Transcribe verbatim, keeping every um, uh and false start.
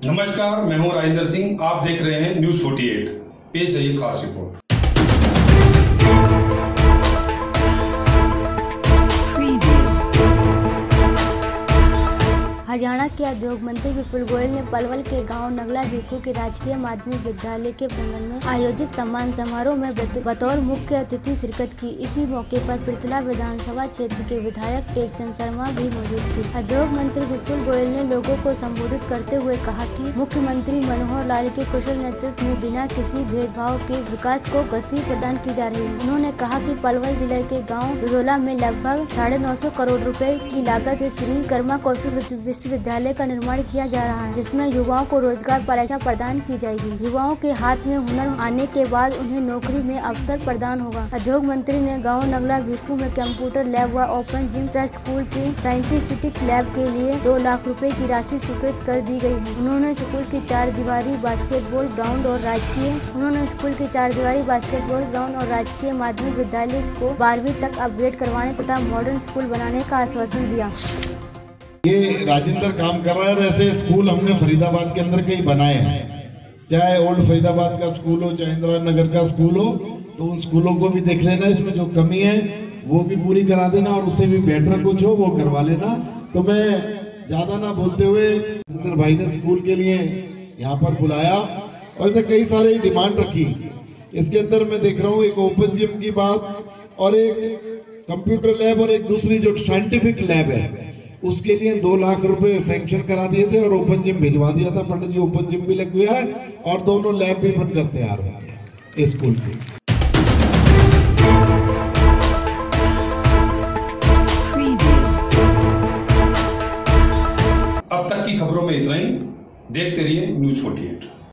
नमस्कार, मैं हूं राजेंद्र सिंह। आप देख रहे हैं न्यूज अड़तालीस। पेश है ये खास रिपोर्ट। हरियाणा के उद्योग मंत्री विपुल गोयल ने पलवल के गांव नगला भिक्खू के राजकीय माध्यमिक विद्यालय के प्रांगण में आयोजित सम्मान समारोह में बतौर मुख्य अतिथि शिरकत की। इसी मौके पर पृथला विधानसभा क्षेत्र के विधायक टेकचंद शर्मा भी मौजूद थे। उद्योग मंत्री विपुल गोयल ने लोगों को संबोधित करते हुए कहा कि मुख्यमंत्री मनोहर लाल के कुशल नेतृत्व में बिना किसी भेदभाव के विकास को गति प्रदान की जा रही है। उन्होंने कहा कि पलवल जिले के गाँव दुधोला में लगभग साढ़े नौ सौ करोड़ रूपए की लागत से श्री कर्मा कौशल विद्यालय का निर्माण किया जा रहा है, जिसमें युवाओं को रोजगार परीक्षा प्रदान की जाएगी। युवाओं के हाथ में हुनर आने के बाद उन्हें नौकरी में अवसर प्रदान होगा। उद्योग मंत्री ने गांव नगला भिक्खू में कंप्यूटर लैब व ओपन जिम तथा स्कूल के साइंटिफिक लैब के लिए दो लाख रुपए की राशि स्वीकृत कर दी गई है। उन्होंने स्कूल की चार दीवारी बास्केटबॉल ग्राउंड और राजकीय उन्होंने स्कूल की चार दीवारी बास्केटबॉल ग्राउंड और राजकीय माध्यमिक विद्यालय को बारहवीं तक अपग्रेड करवाने तथा मॉडर्न स्कूल बनाने का आश्वासन दिया। ये राजेंद्र काम कर रहा है। ऐसे स्कूल हमने फरीदाबाद के अंदर कई बनाए हैं, चाहे ओल्ड फरीदाबाद का स्कूल हो, चाहे इंदिरा नगर का स्कूल हो, तो उन स्कूलों को भी देख लेना। इसमें जो कमी है वो भी पूरी करा देना और उससे भी बेटर कुछ हो वो करवा लेना। तो मैं ज्यादा ना बोलते हुए राजेंद्र भाई ने स्कूल के लिए यहाँ पर बुलाया और ऐसे कई सारे डिमांड रखी। इसके अंदर मैं देख रहा हूँ एक ओपन जिम की बात और एक कंप्यूटर लैब और एक दूसरी जो साइंटिफिक लैब है उसके लिए दो लाख रुपए सैंक्शन करा दिए थे और ओपन जिम भिजवा दिया था। पंडित जी ओपन जिम भी लग गया है और दोनों लैब भी बनकर तैयार हो गए स्कूल की। अब तक की खबरों में इतना ही। देखते रहिए न्यूज अड़तालीस।